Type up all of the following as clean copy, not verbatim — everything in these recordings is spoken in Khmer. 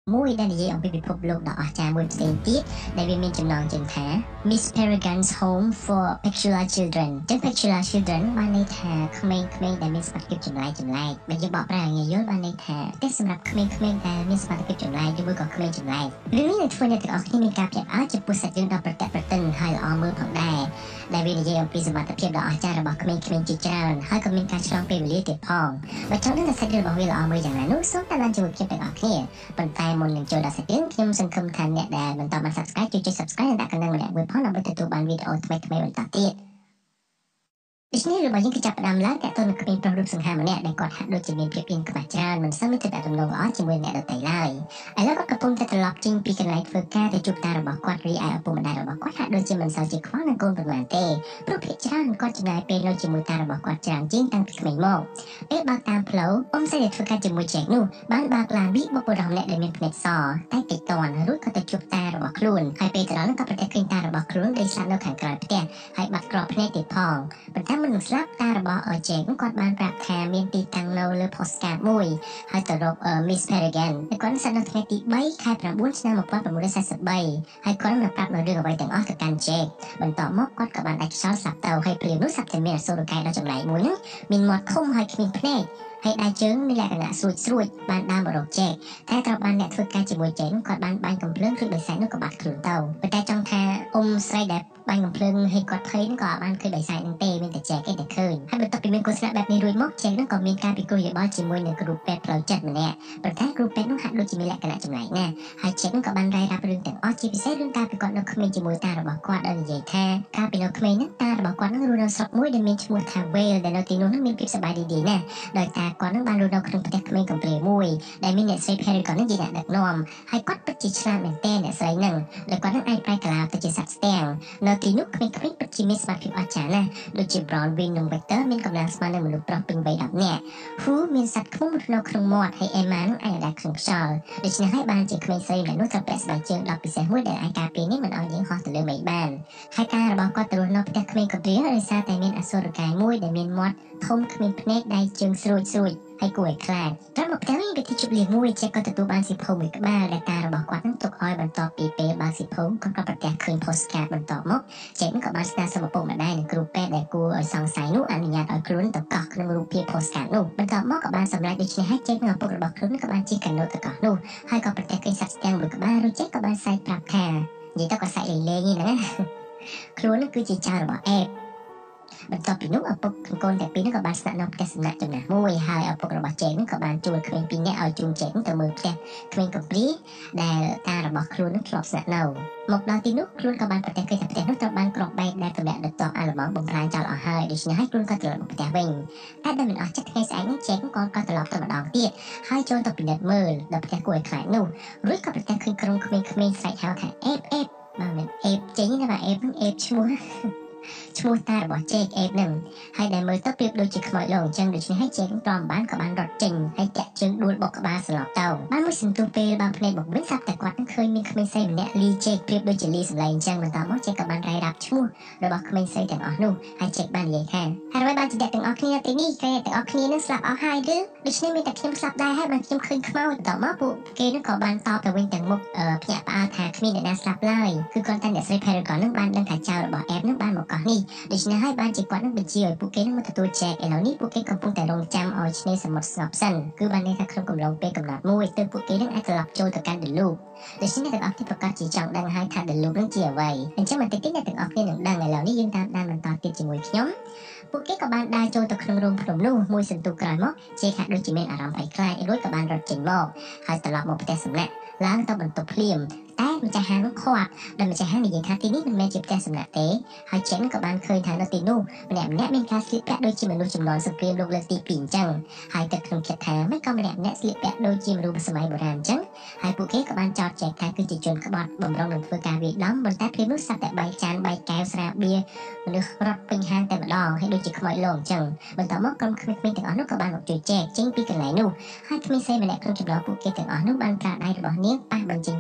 មួយដែលនិយាយអំពីពិភពលោកដ៏អស្ចារ្យមួយផ្សេងទៀតដែលវាមានចំណងជើងថា Miss Peregrine's Home for Peculiar Children ចឹង Peculiar Children បានន័យថាក្មេងៗដែលមានសមត្ថភាពចម្លែកបើយើងបកប្រែឲ្យងាយយល់បានន័យថាផ្ទះសម្រាប់ក្មេងៗដែលមានសមត្ថភាពចម្លែកឬមួយក៏ក្មេងចម្លែករឿងនេះនឹងធ្វើឲ្យអ្នកទាំងអស់គ្នាមានការភ្ញាក់ផ្អើលចំពោះសាច់រឿងដ៏ប្រតិប្រទិនហើយល្អមើលផងដែរដែលវានិយាយអំពីសមត្ថភាពដ៏អស្ចារ្យរបស់ក្មេងៗជាច្រើនហើយក៏មានការឆ្លងពេលវេលាទៀតផងបើចង់ដឹងថាសាច់រឿងរបស់វាល្អមើលយ៉ាងណានោះសូមតាមដានជាមួយខ្ញុំទាំងអស់គ្នាប៉ុន្តែមុននឹងចូលដល់សាច់រឿងខ្ញុំសង្ឃឹមថាអ្នកដែលបន្តបាន Subscribe ជួយចុច Subscribe និងដាក់កណ្ដឹងម្នាក់មួយផងដើម្បីទទួលបានវីដេអូថ្មីៗបន្តទៀតដូច្នេះរបស់យើងគឺចាប់ផ្ដើមឡើងតើតើនឹងគ្មានប្រុសរូបសង្ហាម្នាក់ដែលគាត់ហាក់ដូចជាមានភាពអៀនក្បាច់ច្រើនមិនសូវមានទឹកដំណងល្អជាមួយអ្នកដទៃឡើយឥឡូវគាត់កំពុងតែត្រឡប់ចេញពីកន្លែងធ្វើការទៅជួបតារបស់គាត់រីឯឪពុកម្ដាយរបស់គាត់ហាក់ដូចជាមិនសូវជាខ្វល់នឹងកូនប៉ុន្មានទេព្រោះភាគច្រើនគាត់ចំណាយពេលនៅជាមួយតារបស់គាត់ច្រើនជាងតាំងពីក្មេងមកពេលបើកតាមផ្លូវអ៊ំស្រីដែលធ្វើការជាមួយចែកនោះបានបើកឡានវិបុរសម្នាក់ដែលមានភ្នែកសតែតិចតួនរួចក៏ទៅជួបតារបស់ខ្លួនហើយពេលទៅដល់នោះក៏ប្រទះឃើញតារបស់ខ្លួនដេកស្លាប់នៅខាងក្រោយផ្ទះហើយបាត់ក្របភ្នែកទៀតផងប៉ុន្តែមិនស្លាប់តារបស់ចែកនោះគាត់បានប្រាប់ថាមានទីតាំងនៅលើ postcard មួយហើយទៅរក Miss Peregrine គាត់ស្ថិតនៅថ្ងៃទី3ខែ9ឆ្នាំ1943ហើយគាត់បានប្រាប់នៅរឿងអ្វីទាំងអស់ទៅកាន់ចែកបន្ទាប់មកគាត់ក៏បានដាច់ខ្យល់ស្លាប់ទៅហើយព្រាមនោះស្រាប់តែមានអសូរកាយដ៏ចម្លែកមួយហ្នឹងមានមាត់ធំហើយគ្មានភ្នែកហើយដៃជើងមានលក្ខណៈស្រួចបានដើរមករកចែកតែត្រូវបានអ្នកធ្វើការជាមួយចែកគាត់បានបាញ់កំភ្លើងគឺដោយសារនោះក៏បាត់ខ្លួនទៅប៉ុន្តែចង់ថាអ៊ំស្រីដែលបាញ់កំភ្លើងឲ្យគាត់ភ័យនឹងក៏បានឃើញដោយសារនឹងទេមានតែចែកឯងតែឃើញហើយបន្ទាប់ពីមានគូស្នាក់បែបនេះរួចមកចែកនឹងក៏មានការពិគ្រោះយោបល់ជាមួយនឹងគ្រូពេទ្យផ្លូវចិត្តម្នាក់ប៉ុន្តែគ្រូពេទ្យនោះហាក់ដូចជាមានលក្ខណៈចម្លែកណាស់ហើយចែកនឹងក៏បានរាយរាប់រឿងទាំងអស់ជាពិសេសរឿងការពីគាត់នៅក្មេងជាមួយតារបស់គាត់ដែលនិយាយថាកាលពីនៅក្មេងហ្នឹងតារបស់គាត់នឹងរស់នៅស្រុកមួយដែលមានឈ្មោះថា Wales ដែលនៅទីនោះនឹងមានភាពសប្បាយរីករាយណាស់ដោយតាគាត់នឹងបានរស់នៅក្នុងផ្ទះក្មេងកំព្រាមួយដែលមានអ្នកស្រី Peregrine នឹងជាអ្នកដឹកនាំហើយគាត់ពិតជាឆ្លាតមែនទែនអ្នកស្រីនឹងដែលគាត់នឹងអាចប្រែក្លាយទៅជាសត្វស្ទាំងនៅទីនោះក្មេងៗពិតជាមានសមត្ថភាពអស្ចារ្យណាស់ដូចជា Bronwyn និង Victor មានកម្លាំងស្មើនឹងមនុស្សប្រុសពេញវ័យ10នាក់ Fu មានសត្វឃ្មុំនៅក្នុងមាត់ហើយ Emma នឹងអាចដាក់ក្នុងខ្យល់ដូច្នេះហើយបានជាក្មេងស្រីដែលនោះត្រូវពាក់ស្បែកជើងដ៏ពិសេសមួយដែលអាចការពារនេះមិនឲ្យយើងហោះទៅលើមេឃបានហើយការរបស់គាត់ទៅរស់នៅផ្ទះក្មេងកំព្រាដោយសារតែមានអសុរកាយមួយដែលមានមាត់ធំគ្មានភ្នែកដៃជើងស្រួចហើយគួរឲ្យខ្លាចត្រឹមមកផ្ទះនេះវិធីជប់លៀងមួយចេះក៏ទទួលបានសិភៅមួយក្បាលដែលតារបស់គាត់នឹងទុកឲ្យបន្ទាប់ពីពេលបើសិភៅគាត់ក៏ប្រទះឃើញ postcard បន្ទាប់មកចេះក៏បានស្នើសុំឪពុកម្ដាយនិងគ្រូពេទ្យដែលគួរឲ្យសង្ស័យនោះអនុញ្ញាតឲ្យខ្លួនទៅកោះក្នុងរូបភាព postcard នោះបន្ទាប់មកក៏បានសម្រេចដូច្នេះហើយចេះនឹងឪពុករបស់ខ្លួនក៏បានជិះកាណូតទៅកោះនោះហើយក៏ប្រទះឃើញសត្វស្ទាំងមួយក្បាលរួចចេះក៏បានសែកប្រាប់ថានិយាយទៅក៏សែកលេងៗហ្នឹងណាខ្លួននឹងគឺជាចៅរបស់អេបបន្ទាប់ពីនោះឪពុកកូនទាំងពីរនោះក៏បានស្នាក់នៅផ្ទះសំណាក់ចំណាស់មួយហើយឪពុករបស់ចេកនោះក៏បានជួលក្មេងពីរនាក់ឲ្យជូនចេកទៅមើលផ្ទះក្មេងកំព្រាដែលតារបស់ខ្លួននោះធ្លាប់ស្នាក់នៅមកដល់ទីនោះខ្លួនក៏បានប្រទះឃើញថាផ្ទះនោះត្រូវបានក្រោកបែកដែលតម្លាក់ដតអាឡម៉ង់បំផ្លាញចោលអស់ហើយដូច្នេះហើយខ្លួនក៏ត្រឡប់មកផ្ទះវិញតែដែលមិនអស់ចិត្តថ្ងៃស្អែកនេះចេកក៏ត្រឡប់ទៅម្ដងទៀតហើយចូលទៅពិនិត្យមើលដល់ផ្ទះគួរឲ្យខ្លាចនោះរួចក៏ប្រទះឃើញក្រុមក្មេងៗស្រែកហៅថាអេបបាទមិនអេបចេញណាបាទអេបនឹងអេបឈ្មោះតារបស់ចេកអេបនឹងហើយដែលមើលទៅប្រៀបដូចជាខ្មោចលោកអញ្ចឹងដូច្នេះហើយចេកទ្រាំបានក៏បានរត់ចេញហើយចាក់ជើងដួលបុកក្បាលស្លាប់ទៅបានមួយសន្ទុះពេលបើភ្នែកមកវិញស្រាប់តែគាត់នឹងឃើញមានក្មេងស្រីម្នាក់លីចេកប្រៀបដូចជាលីសម្លេងអញ្ចឹងបន្តមកចេកក៏បានរាយរាប់ឈ្មោះរបស់ក្មេងស្រីទាំងអស់នោះហើយចេកបាននិយាយថាហើយបានជាអ្នកទាំងអស់គ្នាទីនេះគេទាំងអស់គ្នានឹងស្លាប់អស់ហើយឬដូច្នេះមានតែខ្ញុំស្លាប់ដែរហើយបានខ្ញុំឃើញខ្មោចបន្តមកពួកគេនឹងក៏បានតបទៅវិញទាំងមុខភ្ញាក់ផ្អើលថាគ្មានអ្នកណាស្លាប់ឡើយគឺគាត់តែអ្នកស្រី Peregrine នឹងបានដឹងថាចៅរបស់អេបនឹងបានមកកោះនេះដូច្នេះហើយបានជាគាត់នឹងបញ្ជាឲ្យពួកគេនឹងមកទទួលចែកឥឡូវនេះពួកគេកំពុងតែរងចាំឲ្យឆ្នេរសមុទ្រស្ងប់សិនគឺបានន័យថាក្នុងកំឡុងពេលកំណត់មួយទើបពួកគេនឹងអាចត្រឡប់ចូលទៅកាន់ The Loop ដូច្នេះអ្នកទាំងអស់គ្នាប្រកាសជាចង់ដឹងហើយថា The Loop នឹងជាអ្វីអញ្ចឹងបន្តិចទៀតអ្នកទាំងអស់គ្នានឹងដឹងឥឡូវនេះយើងតាមដានបន្តទៀតជាមួយខ្ញុំពួកគេក៏បានដើរចូលទៅក្នុងរោងភ្នំនោះមួយសន្ទុះក្រោយមកជាហាក់ដូចជាមានអារម្មណ៍ភ័យខ្លាចរួចក៏បានរត់ចេញមកហើយត្រឡប់មកផ្ទះសំណាក់ឡើងទៅបន្ទប់ភ្លាមតែម្ចាស់ហាងនោះខាត់ដែលម្ចាស់ហាងនិយាយថាទីនេះមិនមែនជាផ្ទះសំណាក់ទេហើយចេញក៏បានឃើញថានៅទីនោះម្នាក់មានការស្លៀកពាក់ដូចជាមនុស្សចំនួនសង្គ្រាមលោកលើកទី2អញ្ចឹងហើយទឹកក្នុងចិត្តថាមិនក៏ម្នាក់ស្លៀកពាក់ដូចជាមនុស្សសម័យបុរាណអញ្ចឹងហើយពួកគេក៏បានចោទចែកថាគឺជាជនក្បត់បំរុងនឹងធ្វើការវាយដំប៉ុន្តែពេលនោះសត្វតែបែកចានបែកកែវស្រាបៀរមនុស្សរត់ពេញហាងតែម្ដងហើយដូចជាខ្មោចលោកអញ្ចឹងបន្តមកក្រុមក្មេងៗទាំងអស់នោះក៏បានមកជួយចែកចេញពីកន្លែងនោះហើយក្មេងស្រីម្នាក់ក្នុងចំណោមពួកគេទាំងអស់នោះបានប្រើដៃរបស់នាងប៉ះបញ្ចេញភ្លើង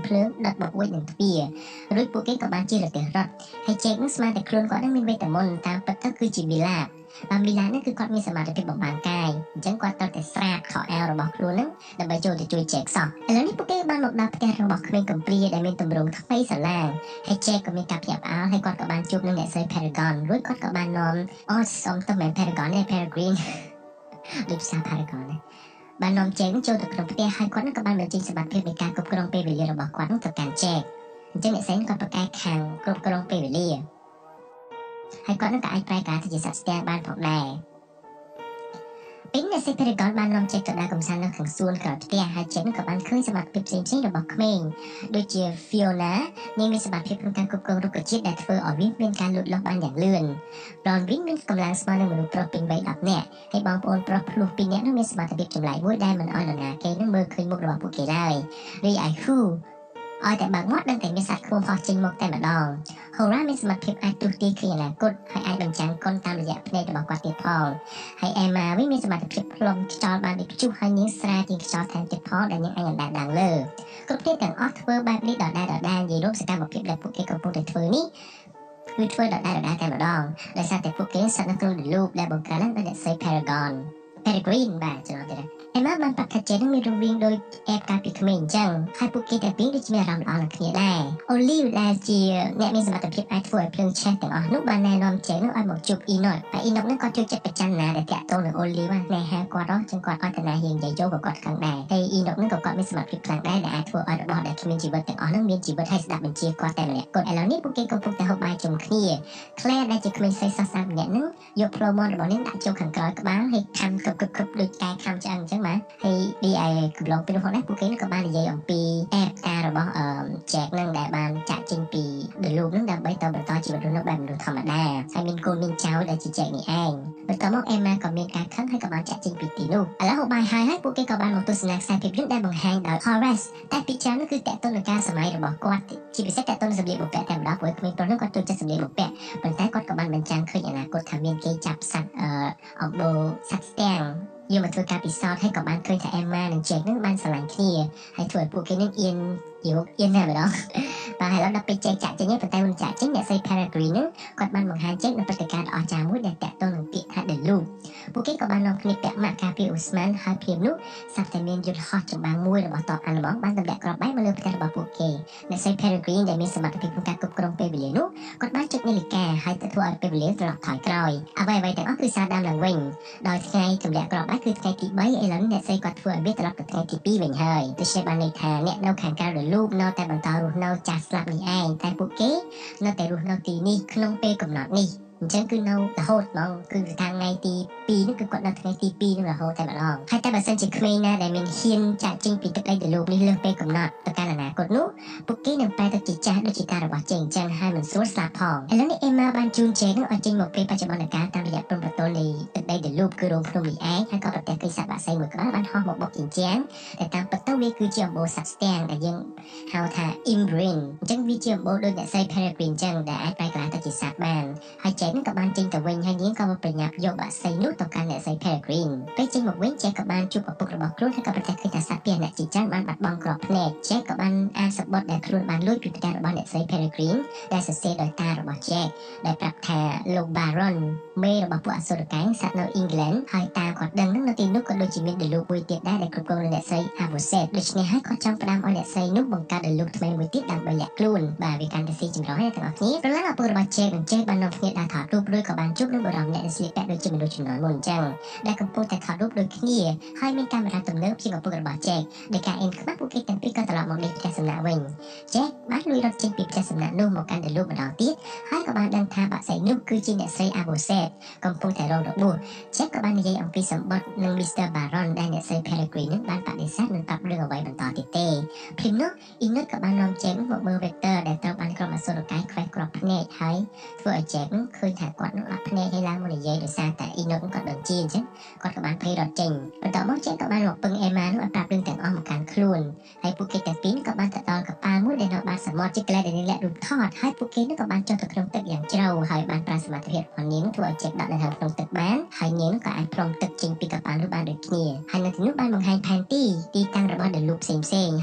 ដុតបបួចនឹងទ្វាររួចពួកគេក៏បានជិះរទេះរត់ហើយជែកនឹងស្មានតែខ្លួនគាត់នឹងមានវេទមន្តតាមពិតទៅគឺជាមីឡាមីឡានឹងគឺគាត់មានសមត្ថភាពបំបានកាយអញ្ចឹងគាត់ត្រូវតែស្រាតខោអាវរបស់ខ្លួននឹងដើម្បីចូលទៅជួយជែកសោះឥឡូវនេះពួកគេបានមកដល់ផ្ទះរបស់ក្មេងកំព្រាដែលមានទម្រង់ថ្មីស្រឡាងហើយជែកក៏មានការភ្ញាក់ផ្អើលហើយគាត់ក៏បានជួបនឹងអ្នកស្រី Paragon រួចគាត់ក៏បាននាំសុំទៅមែន Paragon ទេ Peregrine ដូចភាសា Paragon ណាបាននាំជែកចូលទៅក្នុងផ្ទះហើយគាត់នឹងក៏បានបញ្ចេញសមត្ថភាពនៃការគ្រប់គ្រងពេលវេលារបស់គាត់នឹងទៅកាន់ជែកអញ្ចឹងអ្នកស្រីគាត់ប្រកែកខាងគ្រប់គ្រងពេលវេលាហើយគាត់នឹងក៏អាចប្រែក្លាយទៅជាសត្វស្ទះបានផងដែរពេលនេះសេពរីកនបាននាំជែកទៅដើរកំសាន្តនៅខាងសួនក្រោយផ្ទះហើយជែកនឹងក៏បានឃើញសមត្ថភាពផ្សេងៗរបស់ក្មេងដូចជា Fiona នាងមានសមត្ថភាពក្នុងការគ្រប់គ្រងរុក្ខជាតិដែលធ្វើឲ្យវាមានការលូតលាស់បានយ៉ាងលឿន Ron វិញមានកម្លាំងស្មើនឹងមនុស្សប្រុសពេញវ័យ10នាក់ហើយបងប្អូនប្រុសភ្លោះ2នាក់នោះមានសមត្ថភាពចម្លែកមួយដែលមិនឲ្យនរណាគេនឹងមើលឃើញមុខរបស់ពួកគេឡើយរីឯ Whoឲ្យតែបើកមាត់ដឹងតែមានសាច់ឃ្មុំហោះចេញមកតែម្ដង Hora មានសមត្ថភាពអាចទស្សន៍ទាយឃើញអនាគតហើយអាចបញ្ចាំងកុនតាមរយៈភ្នែករបស់គាត់ទៀតផងហើយ Emma វិញមានសមត្ថភាពផ្លុំខ្យល់បានដូចព្យុះហើយនាងស្រាជាងខ្យល់ថែមទៀតផងដែលនាងអាចអណ្ដែតឡើងលើគ្រប់គ្នាទាំងអស់ធ្វើបែបនេះដដែលនិយាយរួមសកម្មភាពដែលពួកគេកំពុងតែធ្វើនេះគឺធ្វើដដែលតែម្ដងដោយសារតែពួកគេស្ថិតនៅក្នុង loop ដែលបង្កើតឡើងដោយអ្នកស្រី Paragon Peregrine បាទច្រឡំទៀត Emma បានប្រាប់ថាជែកនឹងមានរវាងដូចអេបកាលពីក្មេងអញ្ចឹងហើយពួកគេទាំងពីរដូចមានអារម្មណ៍ល្អនឹងគ្នាដែរ Olive ដែលជាអ្នកមានសមត្ថភាពអាចធ្វើឲ្យភ្លើងឆេះទាំងអស់នោះបានណែនាំជែកនឹងឲ្យមកជួប Enoch ហើយ Enoch នឹងក៏ជួយចិត្តប្រច័ណ្ឌណាដែលតាក់ទងនឹង Olive ណែហៅគាត់អញ្ចឹងគាត់អត់តាណាហ៊ាននិយាយចូលក៏គាត់ខឹងដែរហើយ Enoch នឹងក៏គាត់មានសមត្ថភាពខ្លាំងដែរដែលអាចធ្វើឲ្យរបស់ដែលគ្មានជីវិតទាំងអស់នឹងមានជីវិតហើយស្ដាប់បញ្ជាគាត់តែម្នាក់គាត់ឥឡូវនេះពួកគេកំពុងតែហូបបាយជុំគ្នា Claire ដែលជាក្មេងស្រីសស្អាតម្នាក់នឹងយកផ្លូវមន់របស់នាងដាក់ចូលខាងក្រោយក្បាលហើយខំគប់ដូចកែខំឆ្អឹងអញ្ចឹងបាទហើយឌីឯកំឡុងពេលនោះដែរពួកគេក៏បាននិយាយអំពីអេបការរបស់ជែកនឹងដែលបានចាក់ចេញពី The Loop នឹងដើម្បីទៅបន្តជីវិតរស់នៅបែបមនុស្សធម្មតាហើយមានកូនមានចៅដែលជាជែកនេះឯងបន្ទាប់មក Emma ក៏មានការខឹងហើយក៏បានចាក់ចេញពីទីនោះឥឡូវហូបបាយហើយពួកគេក៏បានមកទស្សនាខ្សែភាពយន្តដែលបង្ហាញដោយ Horace តែពីច្រើននោះគឺតេតននឹងការសម័យរបស់គាត់ជាពិសេសតេតនសម្លៀកបំពាក់តែម្ដងព្រោះក្មេងប្រុសនោះគាត់ចូលចិត្តសម្លៀកបំពាក់ប៉ុន្តែគាត់ក៏បានបញ្ចាំងឃើញអនាគតថាមានគេចាប់សត្វអំបូរសត្វស្ទាំងយកមកធ្វើការពិសោធន៍ហើយក៏បានឃើញថា Emma និង Jake នឹងបានស្រឡាញ់គ្នាហើយធ្វើឲ្យពួកគេនឹងអៀនតែម្ដងបាទហើយដល់ពេល Jake ចាក់ចេញប៉ុន្តែមិនចាក់ចេញអ្នកស្រី Peregrine នឹងគាត់បានបង្ហាញ Jake នៅព្រឹត្តិការណ៍ដ៏អស្ចារ្យមួយដែលតាក់ទងនឹងពាក្យថា The Loop ពួកគេក៏បាននាំគ្នាពាក់ម៉ាក់ការពារអូស្មန်ហើយព្រាមនោះសត្វតែមានយន្តហោះចម្បាំងមួយរបស់តបអាល្លឺម៉ង់បានទម្លាក់គ្រាប់បែកមកលើផ្ទះរបស់ពួកគេអ្នកស្រី Peregrine ដែលមានសមត្ថភាពក្នុងការគ្រប់គ្រងពេលវេលានោះគាត់បានចុចនាឡិកាហើយទៅធ្វើឲ្យពេលវេលាត្រឡប់ថយក្រោយអ្វីទាំងអស់គឺសារដើមឡើងវិញដោយថ្ងៃទម្លាក់គ្រាប់បែកគឺថ្ងៃទី3ឥឡូវអ្នកស្រីគាត់ធ្វើឲ្យវាត្រឡប់ទៅថ្ងៃទី2វិញហើយដូច្នេះបានន័យថាអ្នកនៅខាងក្រៅ The Loop នៅតែបន្តរស់នៅចាស់ស្លាប់នេះឯងតែពួកគេនៅតែរស់នៅទីនេះក្នុងពេលកំណត់នេះអញ្ចឹងគឺនៅរហូតហ្មងគឺថ្ងៃទី2នេះគឺគាត់នៅថ្ងៃទី2នឹងរហូតតែម្ដងហើយតែបើសិនជាក្មេងណាដែលមានហ៊ានចាក់ចេញពីទឹកដី The Loop នេះលើសពេលកំណត់ទៅកាន់អនាគតនោះពួកគេនឹងប្រែទៅជាចាស់ដូចជាតារបស់ជេងអញ្ចឹងហើយមិនស្រួលស្លាប់ផងឥឡូវនេះ Emma បានជូនជេងនឹងឲ្យចេញមកពេលបច្ចុប្បន្នកាលតាមរយៈព្រំប្រទល់នៃទឹកដី The Loop គឺរោងភ្នំនេះឯងហើយក៏ប្រទះឃើញសត្វបក្សីមួយក្បាលបានហោះមកបុកជញ្ជាំងតែតាមពិតទៅវាគឺជាអំបូរសត្វស្ទាំងដែលយើងហៅថា Imbrine អញ្ចឹងវាជាអំបូរដូចអ្នកស្រី Peregrine អញ្ចឹងដែលអាចប្រែក្លាយទៅជាសត្វបានហើយជេងនឹងក៏បានចេញទៅវិញហើយនាងក៏ប្រញាប់យកបក្សីនោះទៅកាន់អ្នកស្រី Peregrine ពេលចេញមកវិញជេកក៏បានជួបឪពុករបស់ខ្លួនហើយក៏ប្រទះឃើញថាសត្វពាហនៈជាច្រើនបានបាត់បង់គ្រាប់ភ្នែកជេកក៏បានអានសបុតដែលខ្លួនបានលួចពីផ្ទះរបស់អ្នកស្រី Peregrine ដែលសរសេរដោយតារបស់ជេកដែលប្រាប់ថាលោក Baron មេរបស់ពួកអសុរកាយស្ថិតនៅអ៊ីងក្លែនហើយតាគាត់ដឹងនឹងនៅទីនោះក៏ដូចជាមាន The Loop មួយទៀតដែរដែលគ្រប់គ្រងដោយអ្នកស្រី Avocet ដូច្នេះហើយគាត់ចង់ផ្ដាំឲ្យអ្នកស្រីនោះបង្កើត The Loop ថ្មីមួយទៀតដើម្បីលាក់ខ្លួនបាទវាកាន់តែស៊ីចម្រុះហើយទាំងអស់គ្នាព្រលឹងឪពុករបស់ជេកនិងជេកបាននាំគ្នាដើរថតរូបរួចក៏បានជួបនឹងបុរសម្នាក់ដែលស្លៀកពាក់ដូចជាមនុស្សជំនាន់មុនអញ្ចឹងដែលកំពុងតែថតរូបដូចគ្នាហើយមានកាមេរ៉ាទំនើបជាងឪពុករបស់ជេកដែលការអេនខ្មាស់ពួកគេទាំងពីរក៏ត្រឡប់មកលេងផ្ទះសំណាក់វិញជេកបានលួចរត់ចេញពីផ្ទះសំណាក់នោះមកកាន់ The Loop ម្ដងទៀតហើយក៏បានដឹងថាបក្សីនោះគឺជាអ្នកស្រី Avocet កំពុងតែរងរបួសជេកក៏បាននិយាយអំពីសម្បត្តិនឹង Mr. Baron ដែលអ្នកស្រី Peregrine នឹងបានបដិសេធមិនប្រាប់រឿងអ្វីបន្តទៀតទេព្រមនោះ Enoch ក៏បាននាំជេកមកមើល Vector ដែលត្រូវបានក្រុមអសុរកាយខ្វេះគ្រាប់ភ្នែកហើយធ្វើឲ្យជេកនឹងឃើញថាគាត់នឹងអត់ភ្នែកហើយឡើងមកនិយាយដោយសារតែ Enoch គាត់ដឹងជាអញ្ចឹងគាត់ក៏បានភ័យរត់ចេញបន្ទាប់មកជេកក៏បានមកពឹង Emma នោះឲ្យប្រាប់រឿងទាំងអស់មកកាន់ខ្លួនហើយពួកគេទាំងពីរក៏បានទៅដល់កប៉ាល់មួយដែលនៅបាតសមុទ្រជាកន្លែងដែលនាងលាក់រូបថតហើយពួកគេនឹងក៏បានចុះទៅក្នុងទឹកយ៉ាងជ្រៅហើយបានប្រើសមត្ថភាពរបស់នាងធ្វើឲ្យជេកដកនៅក្នុងទឹកបានហើយនាងក៏អាចព្រមទឹកចេញពីកប៉ាល់នោះបានដូចគ្នាហើយនៅទីនោះបានបង្ហាញផែនទីតាំងរបស់ The Loop ផ្សេងៗហើយក៏ប្រទះ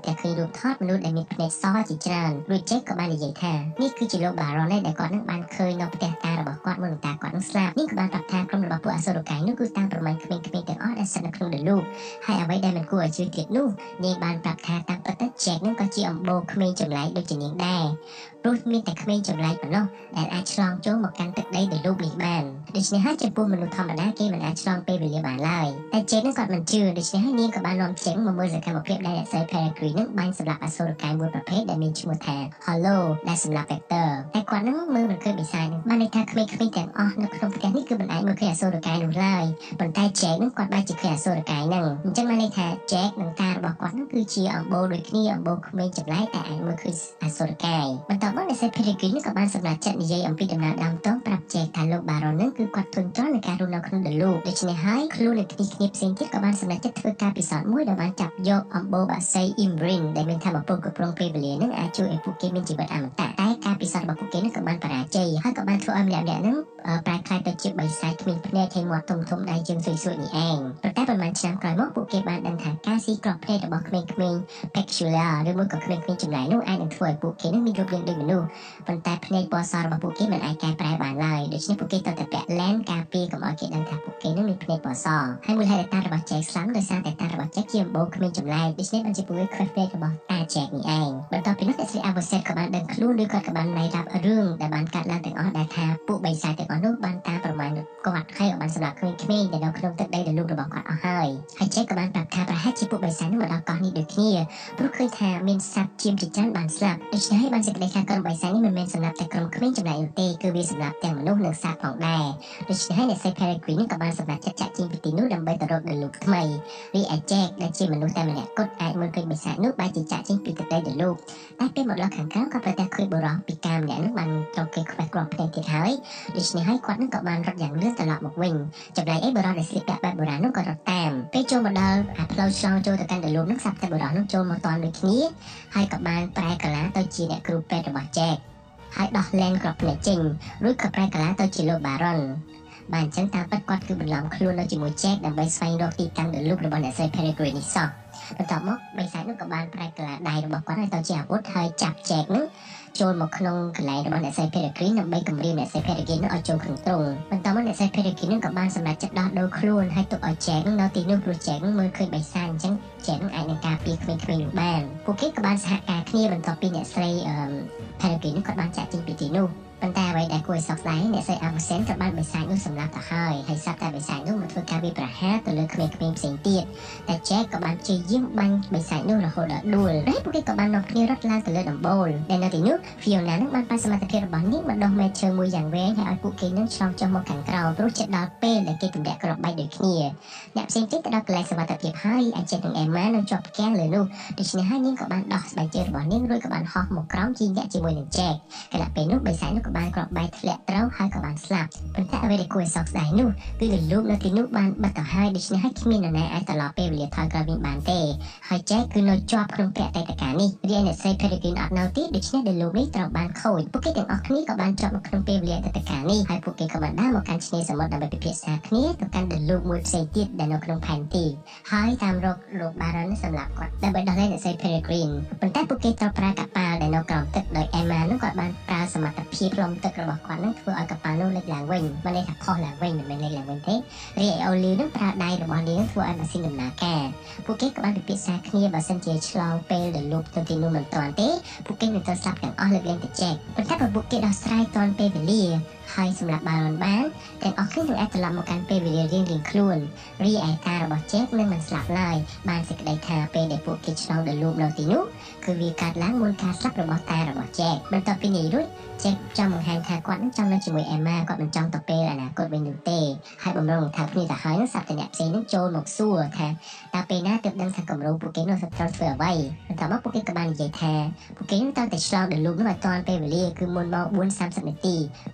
តែឃើញរូបថតមនុស្សដែលមានភ្នែកសជាច្រើនរួចចេះក៏បាននិយាយថានេះគឺជាលោកបារ៉ុនដែលគាត់នឹងបានឃើញនៅផ្ទះតារបស់គាត់មុនតាគាត់នឹងស្លាប់នេះក៏បានប្រាប់ថាក្រុមរបស់ពួកអសុរកាយនោះគឺតាមប្រមាណក្មេងៗទាំងអស់ដែលស្ថិតនៅក្នុងដលូកហើយអ្វីដែលមិនគួរឲ្យជឿទៀតនោះនាងបានប្រាប់ថាតាមពិតទៅ Jack នឹងក៏ជាអំបូរក្មេងចម្លែកដូចជានាងដែរព្រោះមានតែក្មេងចម្លែកប៉ុណ្ណោះដែលអាចឆ្លងចូលមកកាន់ទឹកដីដលូកនេះបានដូច្នេះហើយចំពោះមនុស្សធម្មតាគេមិនអាចឆ្លងពេលវេលាបានឡើយតែ Jack នឹងគាត់មិនជឿដូច្នេះហើយនាងក៏បាននាំ Jack មកមើលសកម្មភាពដែលអ្នកស្រី Peregrine នឹងបាញ់សម្លាប់អសុរកាយមួយប្រភេទដែលមានឈ្មោះថា Hollow ដែលសម្លាប់ Vector តែគាត់នឹងមើលមិនឃើញបិសាចនឹងបានន័យថាក្មេងៗទាំងអស់នៅក្នុងផ្ទះនេះគឺមិនអាចមើលឃើញអសុរកាយនោះឡើយប៉ុន្តែ Jack នឹងគាត់បែរជាឃើញអសុរកាយនឹងអញ្ចឹងបានន័យថា Jack និងតារបស់គាត់នឹងគឺជាអំបូរដូចគ្នាអំបូរក្មេងចម្លែកតែអាចមើលឃើញអសុរកាយបន្តមកអ្នកស្រី Peregrine ក៏បានសម្រេចចិត្តនិយាយអំពីដំណើរដើមតងប្រាប់ Jack ថាលោក Baron នឹងគឺគាត់ធន់ទ្រាំនឹងការរស់នៅក្នុងដលូកដូច្នេះហើយខ្លួននិងគ្នាផ្សេងទៀតក៏បានសម្រេចចិត្តធ្វើការពិសោធន៍មួយដែលបានចាប់យកអំបូរបាក់សី Imrin ដែលមានថាមពលគ្រប់គ្រងពេលវេលានឹងអាចជួយឲ្យពួកគេមានជីវិតអមតៈតែការពិសោធន៍របស់ពួកគេនឹងក៏បានបរាជ័យហើយក៏បានធ្វើឲ្យម្នាក់ៗនឹងប្រែក្លាយទៅជាបិសាចគ្មានភ្នែកហើយមាត់ធំៗដៃជើងស្រួយៗនេះឯងប៉ុន្តែប៉ុន្មានឆ្នាំក្រោយមកពួកគេបានដឹងថាការស៊ីក្រក់ភ្នែករបស់ក្មេងៗ Pecula ឬមួយក៏ក្មេងៗចម្លែកនោះអាចនឹងធ្វើឲ្យពួកគេនឹងមានរូបរាងដូចមនុស្សប៉ុន្តែភ្នែកពណ៌សរបស់ពួកគេមិនអាចកែប្រែបានឡើយដូច្នេះពួកគេត្រូវតែពាក់ឡែនការពារកុំឲ្យគេដឹងថាពួកគេនឹងមានភ្នែកពណ៌សហើយមូលហេតុដែលតារបស់ Jack ស្លាប់ដោយសារតែតារបស់ Jack ជាអំបូរក្មេងចម្លែកដូច្នេះបានជាពួកគេខ្វះភ្នែករបស់តា Jack នេះឯងបន្ទាប់ពីនោះអ្នកស្រី Avocet ក៏បានដឹងខ្លួនឬគាត់ក៏បានណៃរាប់រឿងដែលបានកាត់ឡើងទាំងអស់ដែលថាពួកបិសាចទាំងអស់នោះបានតាមប្រមាណគាត់ហើយក៏បានសម្លាប់ក្មេងៗដែលនៅក្នុងទឹកដីដលូករបស់គាត់អស់ហើយ Jack ក៏បានប្រាប់ថាប្រហែលជាពួកបិសាចនោះមកដល់កោះនេះដូចគ្នាព្រោះឃើញថាមានសត្វជាច្រើនបានស្លាប់ដូច្នេះហើយបានសេចក្តីថាក្រុមបិសាចនេះមិនមែនសម្លាប់តែក្រុមក្មេងចម្លែកនោះទេគឺវាសម្លាប់ទាំងមនុស្សនិងសត្វផងដែរដូច្នេះហើយអ្នកស្រី Peregrine ក៏បានសម្រេចចិត្តចាក់ចេញពីទីនោះដើម្បីទៅរកដលូកថ្មីរីឯ Jack ដែលជាមនុស្សតែម្នាក់គត់អាចមើលឃើញបិសាចនោះបែរជាចាក់ចេញពីទឹកដីដលូកតែពេលមកដល់ខាងក្រៅក៏ប្រទះឃើញបុរសពីការម្នាក់នោះបានត្រូវគេខ្វះគ្រាប់ភ្នែកទៀតហើយដូច្នេះហើយគាត់នឹងក៏បានរត់យ៉ាងលឿនត្រឡប់មកវិញចំណែកឯបុរសដែលស្លៀកពាក់បែបបុរាណនោះក៏រត់តាមពេលចូលមកដល់ផ្លូវឆ្លងចូលទៅកាន់ដលូកនោះស្រាប់តែបុរសនោះចូលមកតាន់ដូចគ្នាហើយក៏បានប្រែកាឡាទៅជាអ្នកគ្រូពេទ្យរបស់ Jack ហើយដោះលែងគ្រាប់ភ្នែកចេញរួចក៏ប្រែកាឡាទៅជាលោក Baron បានអញ្ចឹងតាមពិតគាត់គឺបន្លំខ្លួននៅជាមួយ Jack ដើម្បីស្វែងរកទីតាំងដលូករបស់អ្នកស្រី Peregrine នេះសោះបន្ទាប់មកបិសាចនោះក៏បានប្រែកាឡាដៃរបស់គាត់ឲ្យទៅជាអាវុធហើយចាប់ Jack នោះចូលមកក្នុងកន្លែងរបស់អ្នកស្រី Peregrine ដើម្បីគំរាមអ្នកស្រី Peregrine នោះឲ្យចូលក្នុងទ្រុងបន្ទាប់មកអ្នកស្រី Peregrine នោះក៏បានសម្រេចចិត្តដោះដូរខ្លួនហើយទុកឲ្យ Jack នោះនៅទីនោះព្រោះ Jack នោះមើលឃើញបិសាចអញ្ចឹង Jack នោះអាចនឹងការពារក្មេងៗនោះបានពួកគេក៏បានសហការគ្នាបន្ទាប់ពីអ្នកស្រី Peregrine នោះគាត់បានចាក់ចេញពីទីនោះប៉ុន្តែអ្វីដែលគួរឲ្យសោកស្ដាយអ្នកស្រី Avocet ក៏បានបិសាចនោះសម្លាប់ទៅហើយស្រាប់តែបិសាចនោះមកធ្វើការវាយប្រហារទៅលើក្មេងៗផ្សេងទៀតតែ Jack ក៏បានព្យាយាមបាញ់បិសាចនោះរហូតដល់ដួលហើយពួកគេក៏បាននាំគ្នារត់ឡើងទៅលើដំបូលដែលនៅទីនោះ Fiona នឹងបានប៉ះសមត្ថភាពរបស់នាងបណ្ដោះមែកឈើមួយយ៉ាងវែងហើយឲ្យពួកគេនឹងឆ្លងចុះមកខាងក្រោមព្រោះជិតដល់ពេលដែលគេទម្លាក់គ្រាប់បែកដូចគ្នាអ្នកផ្សេងទៀតទៅដល់កន្លែងសុវត្ថិភាពហើយអាច Jack និង Emma នៅជាប់ផ្ទាំងលើនោះដូច្នេះហើយនាងក៏បានដោះស្បែកជើងរបស់នាងរួចក៏បានហោះមកក្រោមជិះញាក់ជាមួយនឹង Jack ខណៈពេលនោះបិសាចនោះក៏បានគ្រាប់បែកធ្លាក់ត្រូវហើយក៏បានស្លាប់ប៉ុន្តែអ្វីដែលគួរឲ្យសោកស្ដាយនោះគឺដលូកនៅទីនោះបានបិទទៅហើយដូច្នេះហើយគ្មាននរណាអាចត្រឡប់ពេលវេលាថយក្រោយវិញបានទេហើយ Jack គឺនៅជាប់ក្នុងព្រះអតីតកាលនេះរីឯអ្នកស្រី Peregrine អត់នៅទេដូច្នេះដលូកនេះត្រូវបានខូចពួកគេទាំងអស់គ្នាក៏បានជាប់នៅក្នុងពេលវេលាអតីតកាលនេះហើយពួកគេក៏បានដើរមកកាន់ឆ្នេរសមុទ្រដើម្បីពិភាក្សាគ្នាទៅកាន់ដលូកមួយផ្សេងទៀតដែលនៅក្នុងផែនទីហើយតាមរកលោក Baron សម្រាប់គាត់ដើម្បីដោះលែងអ្នកស្រី Peregrine ប៉ុន្តែពួកគេត្រូវប្រើកប៉ាល់ដែលនៅក្រោមទឹកដោយ Emma នោះគាត់បានប្រើសមត្ថភាពផ្លុំទឹករបស់គាត់នឹងធ្វើឲ្យកប៉ាល់នោះលេចឡើងវិញមិនន័យថាខុសឡើងវិញមិនមែនលេចឡើងវិញទេរីឯ Olive នឹងប្រើដៃរបស់នាងធ្វើឲ្យម៉ាស៊ីនដំណើរការពួកគេក៏បានពិភាក្សាគ្នាបើសិនជាឆ្លងពេលដលូកទៅទីនោះមិនទាន់ទេពួកគេនឹងត្រូវស្លាប់ទាំងអស់លើកលែងតែ Jack ប៉ុន្តែពួកគេដោះស្រាយទាន់ពេលវេលាហើយសម្រាប់ Baron បានទាំងអស់គ្នានឹងអាចត្រឡប់មកកាន់ពេលវេលារៀងៗខ្លួនរីឯតារបស់ Jack នឹងមិនស្លាប់ឡើយបានសេចក្តីថាពេលដែលពួកគេឆ្លងដលូកនៅទីនោះគឺវាកើតឡើងមុនការស្លាប់របស់តារបស់ Jack បន្ទាប់ពីនេះរួច Jack ចង់បង្ហាញថាគាត់នឹងចង់នៅជាមួយ Emma គាត់មិនចង់ទៅពេលអនាគតវិញនោះទេហើយបំរុងថាគ្នាទៅហើយនឹងស្រាប់តែអ្នកផ្សេងនឹងចូលមកសួរថាតើពេលណាទើបដឹងថាគម្រោងពួកគេនោះត្រូវធ្វើអ្វីបន្ទាប់មកពួកគេក៏បាននិយាយថាពួកគេនឹងត្រូវតែឆ្លងដលូកនោះឲ្យទាន់ពេលវេលាគឺមុនម៉ោង 4:30 នាទីបើសិនជាពួក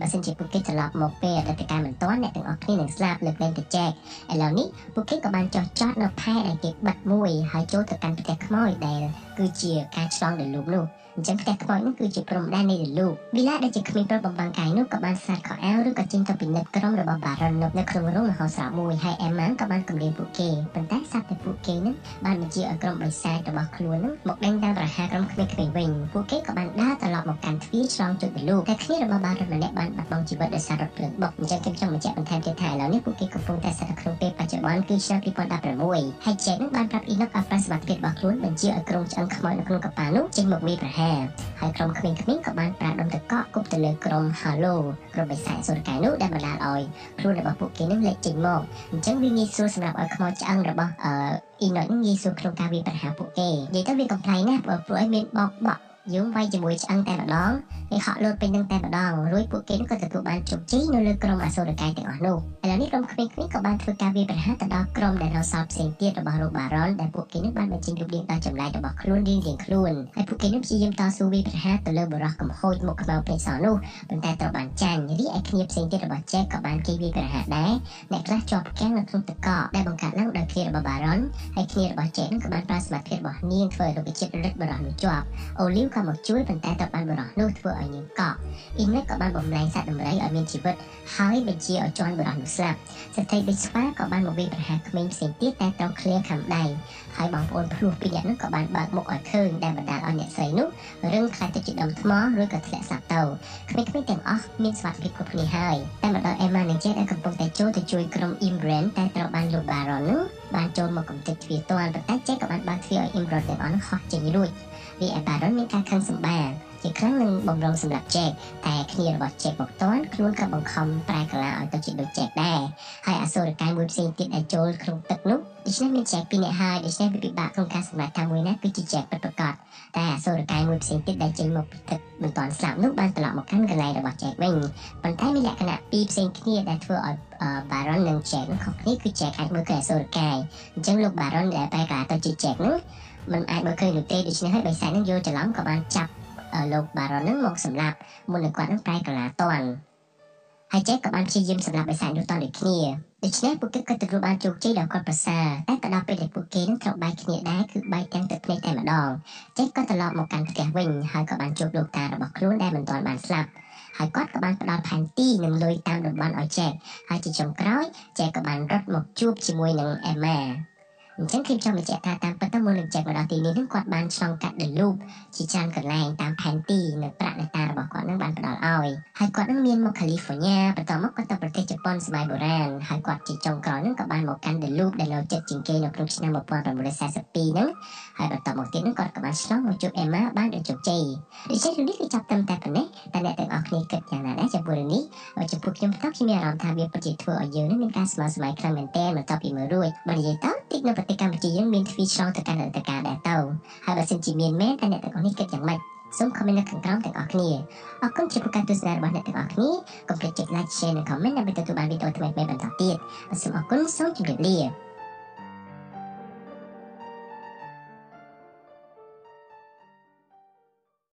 ពួកគេត្រឡប់មកពេលអតីតកាលមិនទាន់អ្នកទាំងអស់គ្នានឹងស្លាប់លើកលែងទៅចែកឥឡូវនេះពួកគេក៏បានចោះចត់នៅផែដែលគេបិទមួយហើយចូលទៅកាន់ផ្ទះខ្មោចដែលគឺជាការឆ្លងដោយលូកនោះអញ្ចឹងផ្ទះខ្មោចនោះគឺជាព្រំដែននៃលូកវីឡាដែលជាក្មេងប្រុសបំផាំងកាយនោះក៏បានសាកខោអាវឬក៏ចេញទៅពិនិត្យក្រុមរបស់បារ៉ុននៅក្នុងរោងមហោស្រពមួយហើយអេម៉ាក៏បានគំរាមពួកគេប៉ុន្តែសត្វតែពួកគេនឹងបានបញ្ជាឲ្យក្រុមបិសាចរបស់ខ្លួននឹងមកដេញតាមប្រហារក្រុមក្មេងៗវិញពួកគេក៏បានដើរត្រឡប់មកកាន់ទ្វារឆ្លងជើងលូកតែគ្នារបស់បារ៉ុនម្នាក់បានបាត់បង់ជីវិតដោយសាររថភ្លើងបុកអញ្ចឹងខ្ញុំចង់បញ្ជាក់បន្ថែមទៀតថាឥឡូវនេះពួកគេកំពុងតែស្ថិតនៅក្នុងពេលបច្ចុប្បន្នគឺឆ្នាំ2016ហើយចែកនឹងបានប្រាប់អ៊ីណុកឲ្យប្រាសវត្ថិភាពរបស់ខ្លួនបញ្ជាឲ្យក្រុមឆ្អឹងខ្មោចនៅក្នុងកប៉ាល់នោះចេញមកវាយប្រហារហើយក្រុមក្មេងៗក៏បានប្រើដុំទឹកកកគប់ទៅលើក្រុមហាឡូក្រុមបិសាចសូរកាយនោះដែលបណ្ដាលឲ្យខ្លួនរបស់ពួកគេនឹងលេចចេញមកអញ្ចឹងវាងាយស្រួលសម្រាប់ឲ្យខ្មោចឆ្អឹងរបស់អ៊ីណុកនឹងងាយស្រួលក្នុងការវាយប្រហារពួកគេនិយាយទៅវាកំ pl ណាស់ព្រោះឲ្យមានបោកយើងវាយជាមួយឆ្អឹងតែម្ដងហើយហក់លោតពេញនឹងតែម្ដងរួចពួកគេនឹងក៏ទទួលបានជោគជ័យនៅលើក្រុមអសូរកាយទាំងអស់នោះឥឡូវនេះក្រុមក្មេងៗក៏បានធ្វើការវាយប្រហារទៅដល់ក្រុមដែលនៅសល់ផ្សេងទៀតរបស់លោកបារ៉ុនដែលពួកគេនឹងបានបញ្ចេញរូបរាងដល់ចម្លែករបស់ខ្លួនរៀងៗខ្លួនហើយពួកគេនឹងព្យាយាមតស៊ូវាយប្រហារទៅលើបុរសកំហូចមុខខ្មៅពេញសនោះប៉ុន្តែត្រូវបានចាញ់រីឯគ្នាផ្សេងទៀតរបស់ចែកក៏បានគេវាយប្រហារដែរអ្នកខ្លះជាប់គាំងនៅក្នុងទឹកកកដែលបង្កើតឡើងដោយគ្នារបស់បារ៉ុនហើយគ្នារបស់ចែកនឹងក៏បានប្រើសមត្ថភាពរបស់នាងធ្វើឲ្យលោកវិចិត្ររឹតបុរសនោះជាប់អូលីវក៏មកជួយប៉ុន្តែត្រូវបានបរិះនោះធ្វើឲ្យនាងកក់អ៊ីណិកក៏បានបំលែងសត្វដំរីឲ្យមានជីវិតហើយបញ្ជាឲ្យជន់បរិះនោះស្លាប់ស្ត្រីប៊ីស្វាក៏បានមកវាយប្រហារក្មេងផ្សេងទៀតតែត្រូវឃ្លៀងខាំដៃហើយបងប្អូនភ្លោះពីរនាក់នោះក៏បានបើកមុខឲ្យឃើញដែលបណ្ដាលឲ្យអ្នកស្រីនោះរឹងខ្លាចទៅជាដុំថ្មឬក៏ធ្លាក់ស្លាប់ទៅក្មេងៗទាំងអស់មានសុវត្ថិភាពគ្រប់គ្នាហើយតែមកដល់អេម៉ានិងចេដែលកំពុងតែចូលទៅជួយក្រុមអ៊ីមរ៉ែនតែត្រូវបានលោកបារ៉ុននោះបានចូលមកកំទេចទ្វារទាន់ប៉ុន្តែចេក៏បានបើកទ្វារឲ្យអ៊ីមរ៉ែនទាំងអស់នោះហោះចេញរួចវាឯបារ៉ុនមានការខឹងសម្បាជាខ្លាំងនឹងបំរុងសម្រាប់ចែកតែគ្នារបស់ចែកមកតាន់ខ្លួនក៏បង្ខំប្រែកាឡាឲ្យទៅជាដូចចែកដែរហើយអសូរកាយមួយផ្សេងទៀតដែលចូលក្នុងទឹកនោះដូច្នេះមានចែកពីរនាក់ហើយដូច្នេះវាពិបាកក្នុងការសម្រេចថាមួយណាគឺជាចែកពិតប្រាកដតែអសូរកាយមួយផ្សេងទៀតដែលចេញមកពីទឹកមិនតាន់ស្លាប់នោះបានត្រឡប់មកកាន់កន្លែងរបស់ចែកវិញប៉ុន្តែមានលក្ខណៈពីរផ្សេងគ្នាដែលធ្វើឲ្យបារ៉ុននិងចែកនោះខុសគ្នាគឺចែកអាចមើលឃើញអសូរកាយអញ្ចឹងលោកបារ៉ុនដែលប្រែកាឡាទៅជាចែកនោះមិនអាចមើលឃើញនោះទេដូច្នេះហើយបិសាចនឹងយល់ច្រឡំក៏បានចាប់លោកបារ៉ុននឹងមកសម្លាប់មុននឹងគាត់នឹងប្រែកាឡាតាន់ហើយចែកក៏បានព្យាយាមសម្លាប់បិសាចនោះតាន់ដូចគ្នាដូច្នេះពួកគេក៏ទទួលបានជោគជ័យដល់គាត់ប្រសើរតែក៏ដល់ពេលដែលពួកគេនឹងត្រូវបែកគ្នាដែរគឺបែកទាំងទឹកភ្នែកតែម្ដងចែកក៏ត្រឡប់មកកាន់ផ្ទះវិញហើយក៏បានជួបលោកតារបស់ខ្លួនដែលមិនទាន់បានស្លាប់ហើយគាត់ក៏បានផ្ដល់ផែនទីនិងលុយតាមតំបន់ឲ្យចែកហើយជាចុងក្រោយចែកក៏បានរត់មកជួបជាមួយនឹងអេម៉ាអញ្ចឹងខ្ញុំចង់បញ្ជាក់ថាតាមពិតទៅមុននឹងចែកមកដល់ទីនេះនឹងគាត់បានឆ្លងកាត់ដលូបជាច្រើនកន្លែងតាមផែនទីនៅប្រាក់នៃតារបស់គាត់នឹងបានផ្ដល់ឲ្យហើយគាត់នឹងមានមកកាលីហ្វ័រញ៉ាបន្តមកគាត់ទៅប្រទេសជប៉ុនសម័យបុរាណហើយគាត់ជាចុងក្រោយនឹងក៏បានមកកាន់ដលូបដែលនៅជិតជាងគេនៅក្នុងឆ្នាំ1942ហ្នឹងហើយបន្តមកទៀតនឹងគាត់ក៏បានឆ្លងមកជួបអេម៉ាបានដោយជោគជ័យដូច្នេះរឿងនេះគឺចាប់ត្រឹមតែប៉ុណ្ណេះតែអ្នកទាំងអស់គ្នាគិតយ៉ាងណាដែរចំពោះរឿងនេះចំពោះខ្ញុំខ្ញុំមានអារម្មណ៍ថាវាពិតជាធ្វើឲ្យយើងមានការស្មើសម័យខ្លាំងមែនទែនបន្ទាប់ពីមើលរួចបើនិយាយទៅតិចនៅប្រទេសកម្ពុជាយើងមានទ្វីឆ្លងទៅកាន់អន្តរការដែរទៅហើយបើសិនជាមានមែនតែអ្នកទាំងអស់នេះគិតយ៉ាងម៉េចសូម comment នៅខាងក្រោមទាំងអស់គ្នាអរគុណចំពោះការទស្សនារបស់អ្នកទាំងអស់គ្នាកុំភ្លេចចុច like share និង comment ដើម្បីទទួលបានវីដេអូថ្មីៗបន្តទៀតសូមអរគុណសូមជម្រាបលា